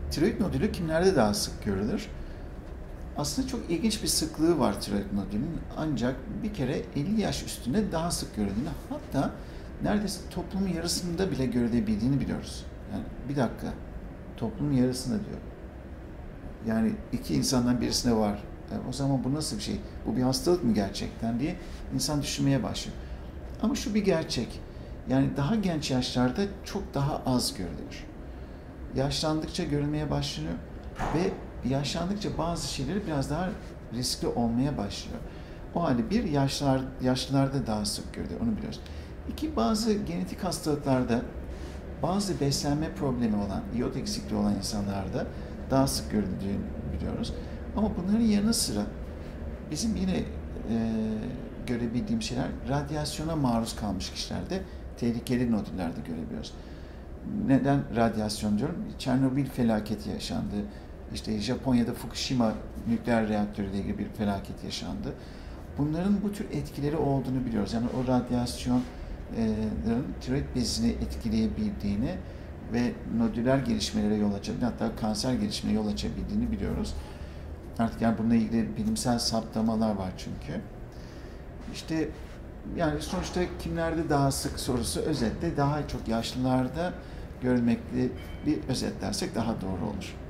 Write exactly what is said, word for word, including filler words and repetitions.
Tiroid nodülü kimlerde daha sık görülür? Aslında çok ilginç bir sıklığı var tiroid nodülünün, ancak bir kere elli yaş üstünde daha sık görüldüğünü, hatta neredeyse toplumun yarısında bile görülebildiğini biliyoruz. Yani bir dakika, toplumun yarısında diyor. Yani iki insandan birisine var. Yani o zaman bu nasıl bir şey? Bu bir hastalık mı gerçekten diye insan düşünmeye başlıyor. Ama şu bir gerçek. Yani daha genç yaşlarda çok daha az görülüyor. Yaşlandıkça görülmeye başlıyor ve yaşlandıkça bazı şeyleri biraz daha riskli olmaya başlıyor. O halde bir, yaşlar, yaşlılarda daha sık görülüyor, onu biliyoruz. İki, bazı genetik hastalıklarda, bazı beslenme problemi olan, iot eksikliği olan insanlarda daha sık görüldüğünü biliyoruz. Ama bunların yanı sıra bizim yine e, görebildiğim şeyler, radyasyona maruz kalmış kişilerde tehlikeli nodüllerde görebiliyoruz. Neden radyasyon diyorum? Çernobil felaketi yaşandı. İşte Japonya'da Fukushima nükleer reaktörüyle ilgili bir felaket yaşandı. Bunların bu tür etkileri olduğunu biliyoruz. Yani o radyasyonların tiroid bezini etkileyebildiğini ve nodüler gelişmelere yol açabildiğini, hatta kanser gelişmeye yol açabildiğini biliyoruz. Artık yani bununla ilgili bilimsel saptamalar var çünkü. İşte yani sonuçta kimlerde daha sık sorusu özetle daha çok yaşlılarda görülmekte, bir özetlersek daha doğru olur.